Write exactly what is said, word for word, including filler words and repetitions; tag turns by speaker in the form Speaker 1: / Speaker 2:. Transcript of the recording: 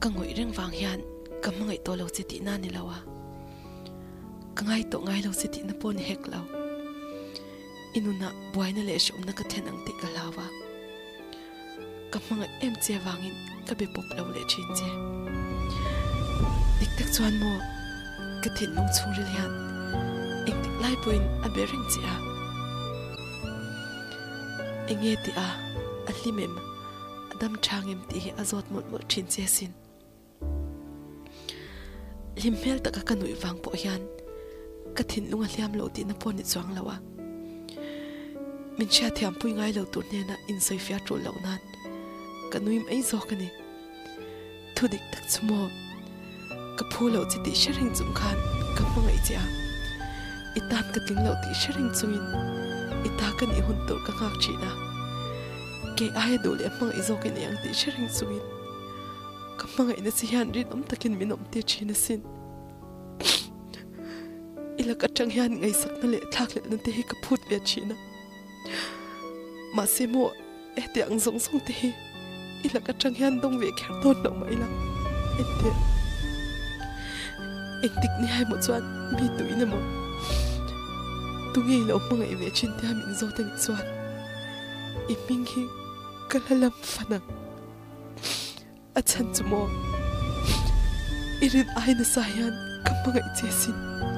Speaker 1: ka ngoi reng wang hian ka mangai to lo chiti na ni lawa ka ngai to ngai lo chiti na pon hek lo inuna buaina le shom na ka then ang ti ka lawa ka mangai em che wangin ka be pop lo le chin che dik tak chuan mo ka thin nong chung ril hian eng tik lai point a be ring chi a enge ti a a hlimem adam thangem ti hi azot mot mot thin che sin limmel taka kanui wang po hian ka thin lunga hliam lo ti na pon ni chuang lawa min cha thiam pui ngai lo tur ne na in soi fia tro lo nan kanuim ei zo kani thudik tak chumo ka phu lo chi ti sharing zum khan ka mangai cha itan ka ting lo ti sharing chuin ita kan i hun tur ka ngak chi na ke ai do le mang izo ke niang ti sharing chuin ka mangai na si han rin om takin minom ti chi na sin ila ka chang hian ngai sak na le thak le na te hi ka phut ve chi na ma se mo e te ang zong song te hi ila ka chang hian dong ve kher ton no mai la e te ek tik ni hai mo chuan mi tu ina mo tu ngi lo mangai ve chin te min zo ten chuan i ming hi kalalam fana a chan chu mo irin ai na sa hian ka mangai che sin